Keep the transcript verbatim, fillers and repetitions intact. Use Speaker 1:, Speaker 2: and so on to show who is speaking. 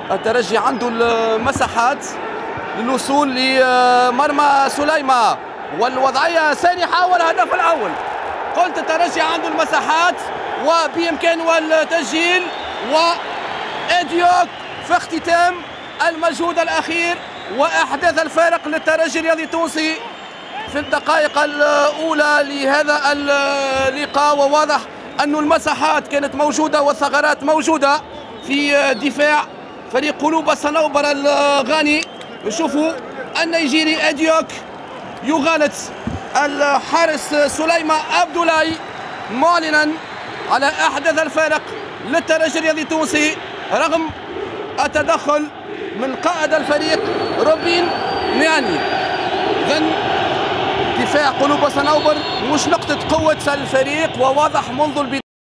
Speaker 1: الترجي عنده المساحات للوصول لمرمى سليمة، والوضعية سانحة والهدف الأول. قلت الترجي عنده المساحات وبإمكانه التسجيل، وإديوك في اختتام المجهود الأخير وأحداث الفارق للترجي الرياضي التونسي في الدقائق الأولى لهذا اللقاء. وواضح أن المساحات كانت موجودة والثغرات موجودة في دفاع فريق قلوب الصنوبر الغاني. نشوفوا النيجيري أديوك يغالط الحارس سليمة عبدولاي معلنا على أحداث الفارق للترجي الرياضي التونسي رغم التدخل من قائد الفريق روبين مياني. إذن دفاع قلوب الصنوبر مش نقطة قوة الفريق، وواضح منذ البداية